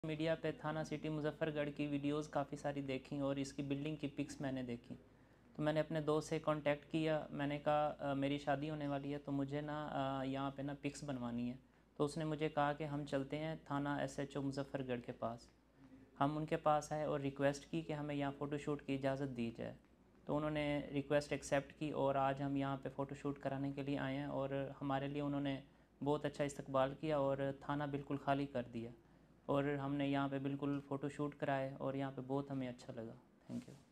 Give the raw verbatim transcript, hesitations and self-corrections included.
Media पे थाना city मुजफ्फ़रगढ़ की वीडियोस काफ़ी सारी देखी और इसकी बिल्डिंग की पिक्स मैंने देखी, तो मैंने अपने दोस्त से कांटेक्ट किया। मैंने कहा मेरी शादी होने वाली है तो मुझे ना यहाँ पे ना पिक्स बनवानी है। तो उसने मुझे कहा कि हम चलते हैं थाना एसएचओ मुजफ्फ़रगढ़ के पास। हम उनके पास आए और रिक्वेस्ट की कि हमें यहाँ फ़ोटोशूट की इजाज़त दी जाए। तो उन्होंने रिक्वेस्ट एक्सेप्ट की और आज हम यहाँ पे फ़ोटोशूट कराने के लिए आए हैं और हमारे लिए उन्होंने बहुत अच्छा इस्तकबाल किया और थाना बिल्कुल खाली कर दिया और हमने यहाँ पे बिल्कुल फ़ोटोशूट कराए और यहाँ पे बहुत हमें अच्छा लगा। Thank you.